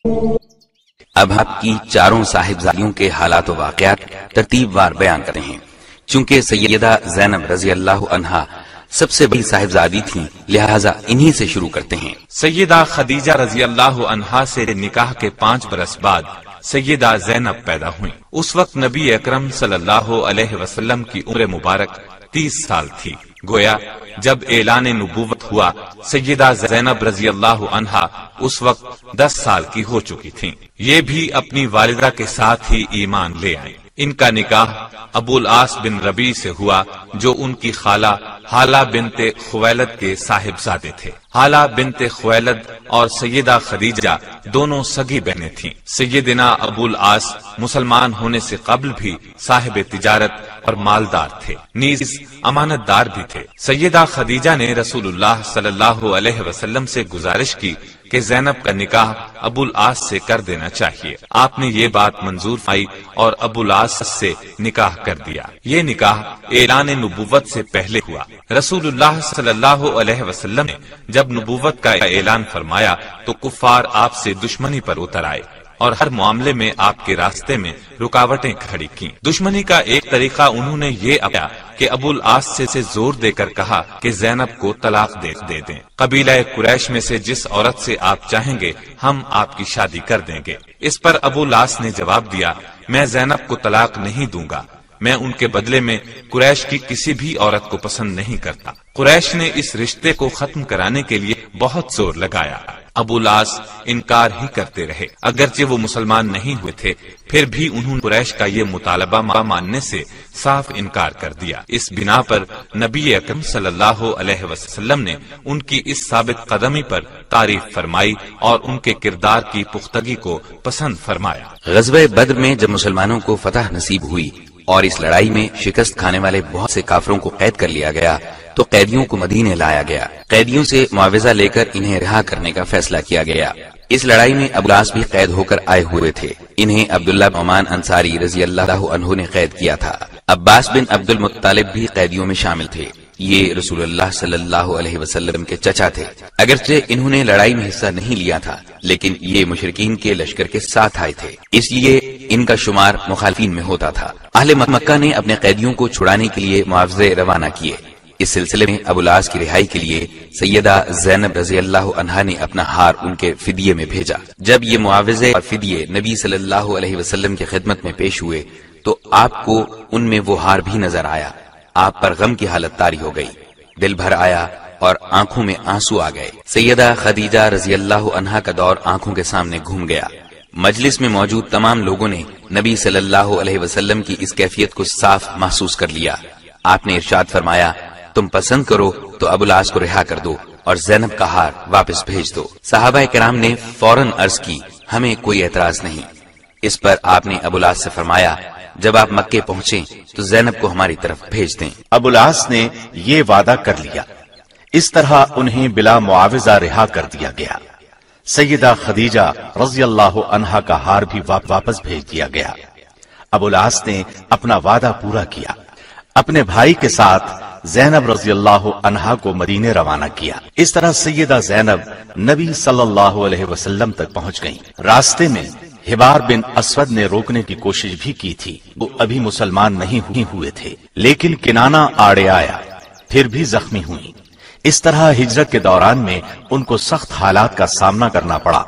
اب آپ کی چاروں صاحبزادیوں کے حالات و واقعات ترتیب وار بیان کرتے ہیں۔ چونکہ سیدہ زینب رضی اللہ عنہا سب سے بڑی صاحبزادی تھیں، لہٰذا انہی سے شروع کرتے ہیں۔ سیدہ خدیجہ رضی اللہ عنہا سے نکاح کے 5 برس بعد سیدہ زینب پیدا ہوئیں۔ اس وقت نبی اکرم صلی اللہ علیہ وسلم کی عمر مبارک 30 سال تھی۔ گویا جب اعلان نبوت ہوا، سیدہ زینب رضی اللہ عنہا اس وقت 10 سال کی ہو چکی تھیں۔ یہ بھی اپنی والدہ کے ساتھ ہی ایمان لے آئیں۔ ان کا نکاح ابو العاص بن ربیع سے ہوا، جو ان کی خالہ حالہ بنت خویلد کے صاحبزادے تھے۔ حالہ بنت خویلد اور سیدہ خدیجہ دونوں سگی بہنیں تھیں۔ سیدنا ابو العاص مسلمان ہونے سے قبل بھی صاحب تجارت اور مالدار تھے، نیز امانت دار بھی تھے۔ سیدہ خدیجہ نے رسول اللہ صلی اللہ علیہ وسلم سے گزارش کی کہ زینب کا نکاح ابو العاص سے کر دینا چاہیے۔ آپ نے یہ بات منظور فرمائی اور ابو العاص سے نکاح کر دیا۔ یہ نکاح اعلان نبوت سے پہلے ہوا۔ رسول اللہ صلی اللہ علیہ وسلم نے جب نبوت کا اعلان فرمایا تو کفار آپ سے دشمنی پر اتر آئے اور ہر معاملے میں آپ کے راستے میں رکاوٹیں کھڑی کی۔ دشمنی کا ایک طریقہ انہوں نے یہ اپنایا کہ ابو العاص سے زور دے کر کہا کہ زینب کو طلاق دے دیں۔ قبیلہ قریش میں سے جس عورت سے آپ چاہیں گے ہم آپ کی شادی کر دیں گے۔ اس پر ابو العاص نے جواب دیا، میں زینب کو طلاق نہیں دوں گا، میں ان کے بدلے میں قریش کی کسی بھی عورت کو پسند نہیں کرتا۔ قریش نے اس رشتے کو ختم کرانے کے لیے بہت زور لگایا۔ ابو العاص انکار ہی کرتے رہے، اگرچہ وہ مسلمان نہیں ہوئے تھے، پھر بھی انہوں نے قریش کا یہ مطالبہ ماننے سے صاف انکار کر دیا۔ اس بنا پر نبی اکرم صلی اللہ علیہ وسلم نے ان کی اس ثابت قدمی پر تعریف فرمائی اور ان کے کردار کی پختگی کو پسند فرمایا۔ غزوہ بدر میں جب مسلمانوں کو فتح نصیب ہوئی اور اس لڑائی میں شکست کھانے والے بہت سے کافروں کو قید کر لیا گیا تو قیدیوں کو مدینے لایا گیا۔ قیدیوں سے معاوضہ لے کر انہیں رہا کرنے کا فیصلہ کیا گیا۔ اس لڑائی میں ابو العاص بھی قید ہو کر آئے ہوئے تھے۔ انہیں عبداللہ بن نعمان انصاری رضی اللہ عنہ نے قید کیا تھا۔ عباس بن عبد المطلب بھی قیدیوں میں شامل تھے۔ یہ رسول اللہ صلی اللہ علیہ وسلم کے چچا تھے۔ اگرچہ انہوں نے لڑائی میں حصہ نہیں لیا تھا، لیکن یہ مشرکین کے لشکر کے ساتھ آئے تھے، اس لیے ان کا شمار مخالفین میں ہوتا تھا۔ اہل مکہ نے اپنے قیدیوں کو چھڑانے کے لیے معاوضے روانہ کیے۔ اس سلسلے میں ابو العاص کی رہائی کے لیے سیدہ زینب رضی اللہ عنہا نے اپنا ہار ان کے فدیے میں بھیجا۔ جب یہ معاوضے اور فدیے نبی صلی اللہ علیہ وسلم کی خدمت میں پیش ہوئے تو آپ کو ان میں وہ ہار بھی نظر آیا۔ آپ پر غم کی حالت طاری ہو گئی، دل بھر آیا اور آنکھوں میں آنسو آ گئے۔ سیدہ خدیجہ رضی اللہ عنہا کا دور آنکھوں کے سامنے گھوم گیا۔ مجلس میں موجود تمام لوگوں نے نبی صلی اللہ علیہ وسلم کی اس کیفیت کو صاف محسوس کر لیا۔ آپ نے ارشاد فرمایا، تم پسند کرو تو ابو العاص کو رہا کر دو اور زینب کا ہار واپس بھیج دو۔ صحابہ کرام نے فوراً عرض کی، ہمیں کوئی اعتراض نہیں۔ اس پر آپ نے ابو العاص سے فرمایا، جب آپ مکے پہنچیں تو زینب کو ہماری طرف بھیج دیں۔ ابو العاص نے یہ وعدہ کر لیا۔ اس طرح انہیں بلا معاوضہ رہا کر دیا گیا۔ سیدہ خدیجہ رضی اللہ عنہا کا ہار بھی واپس بھیج دیا گیا۔ ابو العاص نے اپنا وعدہ پورا کیا، اپنے بھائی کے ساتھ زینب رضی اللہ عنہا کو مدینے روانہ کیا۔ اس طرح سیدہ زینب نبی صلی اللہ علیہ وسلم تک پہنچ گئیں۔ راستے میں حبار بن اسود نے روکنے کی کوشش بھی کی تھی، وہ ابھی مسلمان نہیں ہوئے تھے، لیکن کنانہ آڑے آیا، پھر بھی زخمی ہوئی۔ اس طرح ہجرت کے دوران میں ان کو سخت حالات کا سامنا کرنا پڑا۔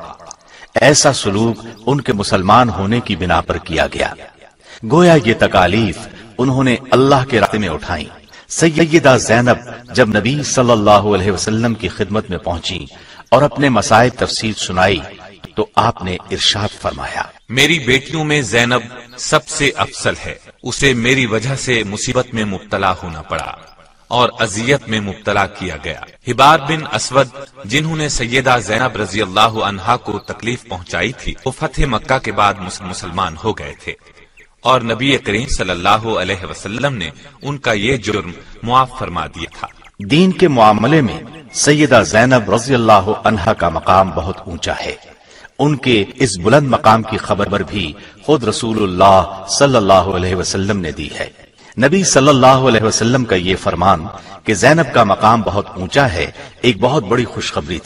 ایسا سلوک ان کے مسلمان ہونے کی بنا پر کیا گیا، گویا یہ تکالیف انہوں نے اللہ کے راستے میں اٹھائیں۔ سیدہ زینب جب نبی صلی اللہ علیہ وسلم کی خدمت میں پہنچی اور اپنے مسائب تفصیل سنائی تو آپ نے ارشاد فرمایا، میری بیٹیوں میں زینب سب سے افضل ہے، اسے میری وجہ سے مصیبت میں مبتلا ہونا پڑا اور اذیت میں مبتلا کیا گیا۔ حبار بن اسود جنہوں نے سیدہ زینب رضی اللہ عنہا کو تکلیف پہنچائی تھی، وہ فتح مکہ کے بعد مسلمان ہو گئے تھے اور نبی کریم صلی اللہ علیہ وسلم نے ان کا یہ جرم معاف فرما دیا تھا۔ دین کے معاملے میں سیدہ زینب رضی اللہ عنہا کا مقام بہت اونچا ہے۔ ان کے اس بلند مقام کی خبر بھی خود رسول اللہ صلی اللہ علیہ وسلم نے دی ہے۔ نبی صلی اللہ علیہ وسلم کا یہ فرمان کہ زینب کا مقام بہت اونچا ہے ایک بہت بڑی خوشخبری تھی۔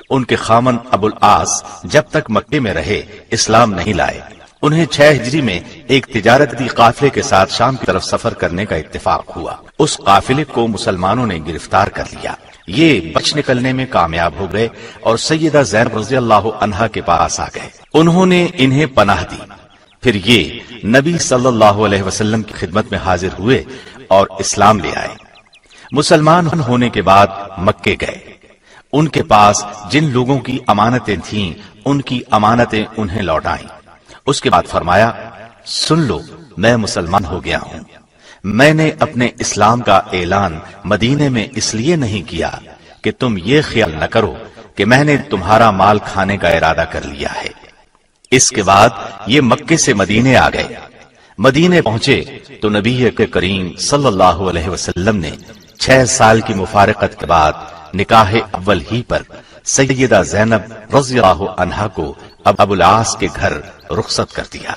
ان کے خامن ابو العاص جب تک مکے میں رہے اسلام نہیں لائے۔ انہیں 6 ہجری میں ایک تجارتی قافلے کے ساتھ شام کی طرف سفر کرنے کا اتفاق ہوا۔ اس قافلے کو مسلمانوں نے گرفتار کر لیا۔ یہ بچ نکلنے میں کامیاب ہو گئے اور سیدہ زینب رضی اللہ عنہا کے پاس آ گئے۔ انہوں نے انہیں پناہ دی۔ پھر یہ نبی صلی اللہ علیہ وسلم کی خدمت میں حاضر ہوئے اور اسلام لے آئے۔ مسلمان ہونے کے بعد مکے گئے۔ ان کے پاس جن لوگوں کی امانتیں تھیں ان کی امانتیں انہیں لوٹائیں۔ اس کے بعد فرمایا، سن لو، میں مسلمان ہو گیا ہوں۔ میں نے اپنے اسلام کا اعلان مدینے میں اس لیے نہیں کیا کہ تم یہ خیال نہ کرو کہ میں نے تمہارا مال کھانے کا ارادہ کر لیا ہے۔ اس کے بعد یہ مکے سے مدینے آ گئے۔ مدینے پہنچے تو نبی کریم صلی اللہ علیہ وسلم نے 6 سال کی مفارقت کے بعد نکاح اول ہی پر سیدہ زینب رضی اللہ عنہا کو ابو العاص کے گھر رخصت کر دیا۔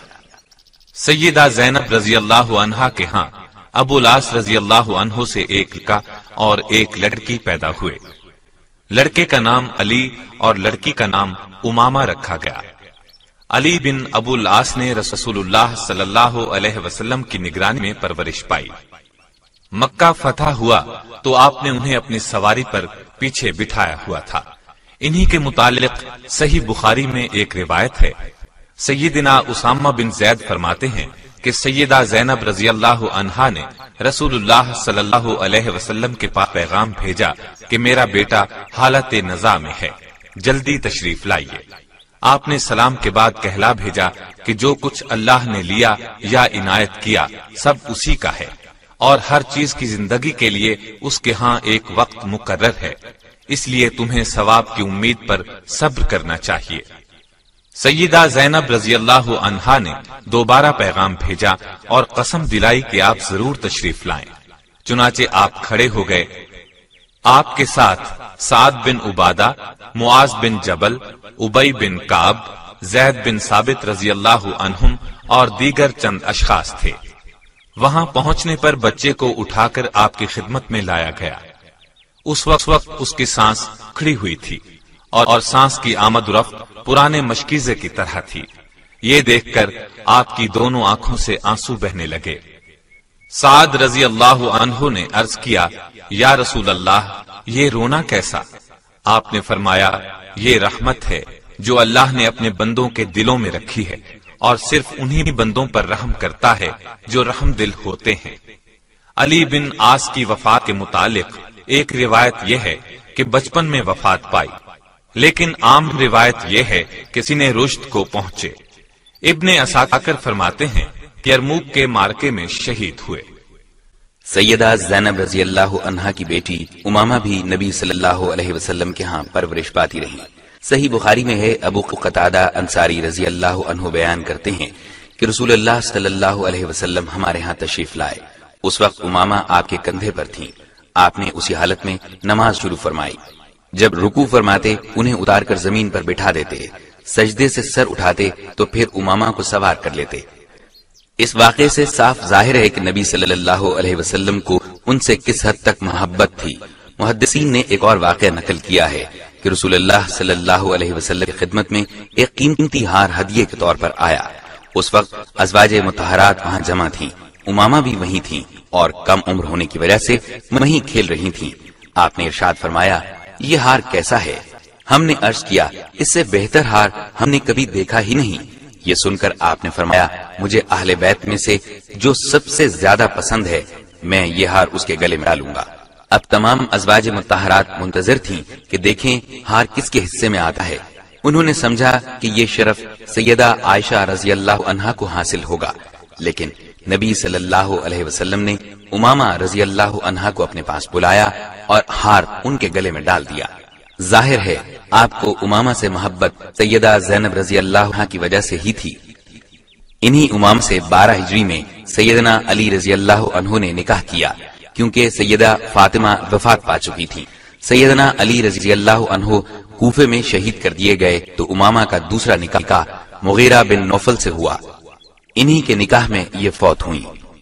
سیدہ زینب رضی اللہ عنہا کے ہاں ابو العاص رضی اللہ عنہ سے ایک لڑکا اور ایک لڑکی پیدا ہوئے۔ لڑکے کا نام علی اور لڑکی کا نام امامہ رکھا گیا۔ علی بن ابو العاص نے رسول اللہ صلی اللہ علیہ وسلم کی نگرانی میں پرورش پائی۔ مکہ فتح ہوا تو آپ نے انہیں اپنی سواری پر پیچھے بٹھایا ہوا تھا۔ انہی کے متعلق صحیح بخاری میں ایک روایت ہے، سیدنا اسامہ بن زید فرماتے ہیں کہ سیدہ زینب رضی اللہ عنہا نے رسول اللہ صلی اللہ علیہ وسلم کے پاس پیغام بھیجا کہ میرا بیٹا حالت نزاع میں ہے، جلدی تشریف لائیے۔ آپ نے سلام کے بعد کہلا بھیجا کہ جو کچھ اللہ نے لیا یا عنایت کیا سب اسی کا ہے، اور ہر چیز کی زندگی کے لیے اس کے ہاں ایک وقت مقرر ہے، اس لیے تمہیں ثواب کی امید پر صبر کرنا چاہیے۔ سیدہ زینب رضی اللہ عنہا نے دوبارہ پیغام بھیجا اور قسم دلائی کہ آپ ضرور تشریف لائیں۔ چنانچہ آپ کھڑے ہو گئے۔ آپ کے ساتھ سعد بن عبادہ، معاذ بن جبل، ابی بن کعب، زید بن ثابت رضی اللہ عنہم اور دیگر چند اشخاص تھے۔ وہاں پہنچنے پر بچے کو اٹھا کر آپ کی خدمت میں لایا گیا۔ اس وقت اس کی سانس کھڑی ہوئی تھی اور سانس کی آمد و رفت پرانے مشکیزے کی طرح تھی۔ یہ دیکھ کر آپ کی دونوں آنکھوں سے آنسو بہنے لگے۔ سعد رضی اللہ عنہ نے عرض کیا، یا رسول اللہ، یہ رونا کیسا؟ آپ نے فرمایا، یہ رحمت ہے جو اللہ نے اپنے بندوں کے دلوں میں رکھی ہے، اور صرف انہی بندوں پر رحم کرتا ہے جو رحم دل ہوتے ہیں۔ علی بن عاص کی وفات کے متعلق ایک روایت یہ ہے کہ بچپن میں وفات پائی، لیکن عام روایت یہ ہے کہ سن رشد کو پہنچے۔ ابن اساکر فرماتے ہیں کہ یرموک کے معرکے میں شہید ہوئے۔ سیدہ زینب رضی اللہ عنہا کی بیٹی امامہ بھی نبی صلی اللہ علیہ وسلم کے ہاں پرورش پاتی رہی۔ صحیح بخاری میں ہے، ابو قتادہ انصاری رضی اللہ عنہ بیان کرتے ہیں کہ رسول اللہ صلی اللہ علیہ وسلم ہمارے ہاں تشریف لائے۔ اس وقت امامہ آپ کے کندھے پر تھیں۔ آپ نے اسی حالت میں نماز شروع فرمائی۔ جب رکوع فرماتے انہیں اتار کر زمین پر بٹھا دیتے، سجدے سے سر اٹھاتے تو پھر امامہ کو سوار کر لیتے۔ اس واقعے سے صاف ظاہر ہے کہ نبی صلی اللہ علیہ وسلم کو ان سے کس حد تک محبت تھی۔ محدثین نے ایک اور واقعہ نقل کیا ہے کہ رسول اللہ صلی اللہ علیہ وسلم کی خدمت میں ایک قیمتی ہار ہدیے کے طور پر آیا۔ اس وقت ازواج مطہرات وہاں جمع تھیں، امامہ بھی وہیں تھیں اور کم عمر ہونے کی وجہ سے وہیں کھیل رہی تھیں۔ آپ نے ارشاد فرمایا، یہ ہار کیسا ہے؟ ہم نے عرض کیا، اس سے بہتر ہار ہم نے کبھی دیکھا ہی نہیں۔ یہ سن کر آپ نے فرمایا، مجھے اہل بیت میں سے جو سب سے زیادہ پسند ہے میں یہ ہار اس کے گلے میں ڈالوں گا۔ اب تمام ازواج مطہرات منتظر تھیں کہ دیکھیں ہار کس کے حصے میں آتا ہے۔ انہوں نے سمجھا کہ یہ شرف سیدہ عائشہ رضی اللہ عنہا کو حاصل ہوگا، لیکن نبی صلی اللہ علیہ وسلم نے امامہ رضی اللہ عنہا کو اپنے پاس بلایا اور ہار ان کے گلے میں ڈال دیا۔ ظاہر ہے آپ کو امامہ سے محبت سیدہ زینب رضی اللہ عنہا کی وجہ سے ہی تھی۔ انہی امام سے 12 ہجری میں سیدنا علی رضی اللہ عنہ نے نکاح کیا، کیونکہ سیدہ فاطمہ وفات پا چکی تھی۔ سیدنا علی رضی اللہ عنہ کوفے میں شہید کر دیے گئے تو امامہ کا دوسرا نکاح مغیرہ بن نوفل سے ہوا۔ انہی کے نکاح میں یہ فوت ہوئی۔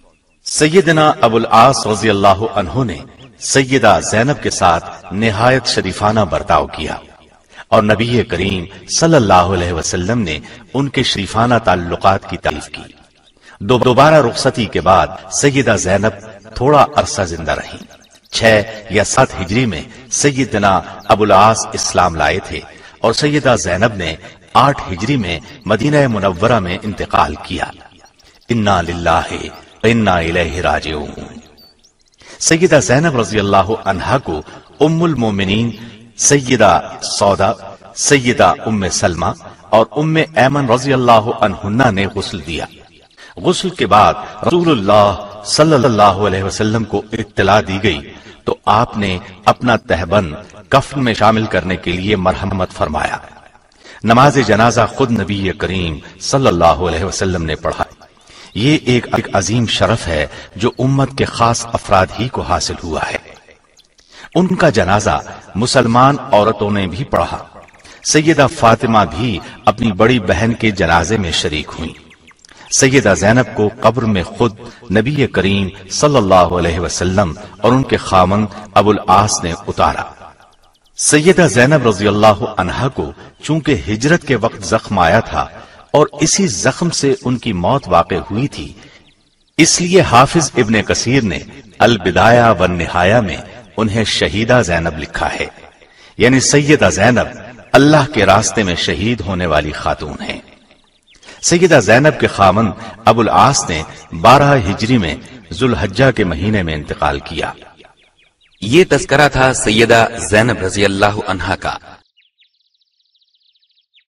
سیدنا ابو العاص رضی اللہ عنہ نے سیدہ زینب کے ساتھ نہایت شریفانہ برتاؤ کیا اور نبی کریم صلی اللہ علیہ وسلم نے ان کے شریفانہ تعلقات کی تعریف کی۔ دوبارہ رخصتی کے بعد سیدہ زینب تھوڑا عرصہ زندہ رہیں۔ 6 یا 7 ہجری میں سیدنا ابو العاص اسلام لائے تھے اور سیدہ زینب نے 8 ہجری میں مدینہ منورہ میں انتقال کیا۔ انا للہ و انا الیہ راجعون۔ سیدہ زینب رضی اللہ عنہا کو ام المومنین سیدہ سودا، سیدہ ام سلمہ اور ام ایمن رضی اللہ عنہن نے غسل دیا۔ غسل کے بعد رسول اللہ صلی اللہ علیہ وسلم کو اطلاع دی گئی تو آپ نے اپنا تہبند کفن میں شامل کرنے کے لیے مرحمت فرمایا۔ نماز جنازہ خود نبی کریم صلی اللہ علیہ وسلم نے پڑھا۔ یہ ایک عظیم شرف ہے جو امت کے خاص افراد ہی کو حاصل ہوا ہے۔ ان کا جنازہ مسلمان عورتوں نے بھی پڑھا۔ سیدہ فاطمہ بھی اپنی بڑی بہن کے جنازے میں شریک ہوئیں۔ سیدہ زینب کو قبر میں خود نبی کریم صلی اللہ علیہ وسلم اور ان کے خاوند ابو العاص نے اتارا۔ سیدہ زینب رضی اللہ عنہا کو چونکہ ہجرت کے وقت زخم آیا تھا اور اسی زخم سے ان کی موت واقع ہوئی تھی، اس لیے حافظ ابن کثیر نے البدایہ والنہایہ میں انہیں شہیدہ زینب لکھا ہے، یعنی سیدہ زینب اللہ کے راستے میں شہید ہونے والی خاتون ہیں۔ سیدہ زینب کے خاوند ابو العاص نے 12 ہجری میں ذوالحجہ کے مہینے میں انتقال کیا۔ یہ تذکرہ تھا سیدہ زینب رضی اللہ عنہا کا۔